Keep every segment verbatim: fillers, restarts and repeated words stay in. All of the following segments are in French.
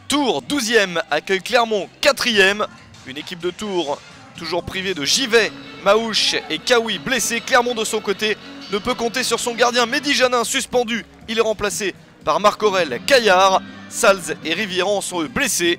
Tours douzième accueille Clermont quatrième. Une équipe de Tours toujours privée de Givet, Maouche et Kawi blessés. Clermont de son côté ne peut compter sur son gardien Mehdi Janin suspendu. Il est remplacé par Marc-Aurel Caillard. Salz et Rivieran sont eux blessés.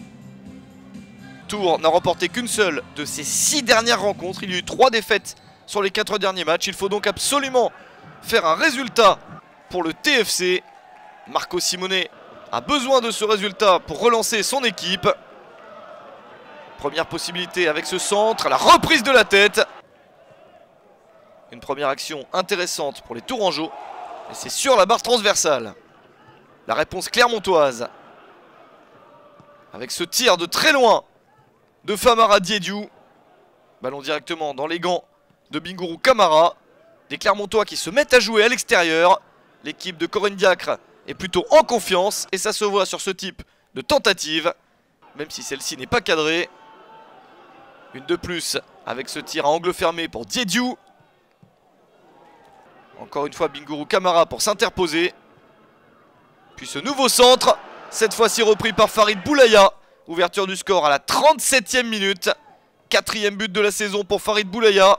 Tours n'a remporté qu'une seule de ses six dernières rencontres. Il y a eu trois défaites sur les quatre derniers matchs. Il faut donc absolument faire un résultat pour le T F C. Marco Simone a besoin de ce résultat pour relancer son équipe. Première possibilité avec ce centre, la reprise de la tête. Une première action intéressante pour les Tourangeaux. Et c'est sur la barre transversale. La réponse clermontoise. Avec ce tir de très loin de Famara Diédiou. Ballon directement dans les gants de Bingourou Kamara. Des Clermontois qui se mettent à jouer à l'extérieur. L'équipe de Corinne Diacre est plutôt en confiance. Et ça se voit sur ce type de tentative. Même si celle-ci n'est pas cadrée. Une de plus avec ce tir à angle fermé pour Diédiou. Encore une fois Bingourou Kamara pour s'interposer. Puis ce nouveau centre. Cette fois-ci repris par Farid Boulaya. Ouverture du score à la trente-septième minute. Quatrième but de la saison pour Farid Boulaya.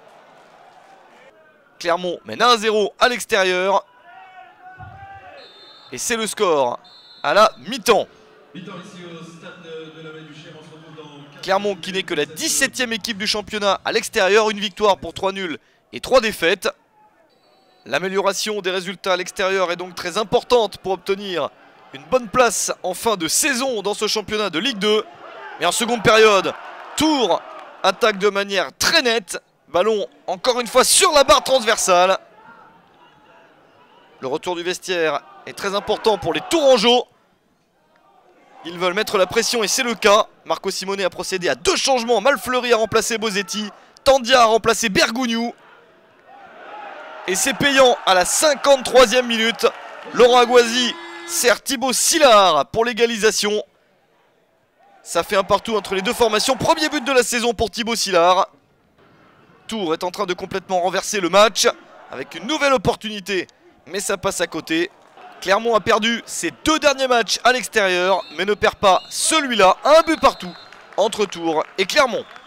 Clermont mène un à zéro à l'extérieur. Et c'est le score à la mi-temps. Clermont qui n'est que la dix-septième équipe du championnat à l'extérieur. Une victoire pour trois nuls et trois défaites. L'amélioration des résultats à l'extérieur est donc très importante pour obtenir une bonne place en fin de saison dans ce championnat de Ligue deux. Mais en seconde période, Tours attaque de manière très nette. Ballon encore une fois sur la barre transversale. Le retour du vestiaire est très important pour les Tourangeaux. Ils veulent mettre la pression et c'est le cas. Marco Simone a procédé à deux changements. Malfleury a remplacé Bosetti. Tandia a remplacé Bergogneau. Et c'est payant à la cinquante-troisième minute. Laurent Aguasi sert Thibaut Sillard pour l'égalisation. Ça fait un partout entre les deux formations. Premier but de la saison pour Thibaut Sillard. Tours est en train de complètement renverser le match avec une nouvelle opportunité. Mais ça passe à côté. Clermont a perdu ses deux derniers matchs à l'extérieur, mais ne perd pas celui-là. Un but partout entre Tours et Clermont.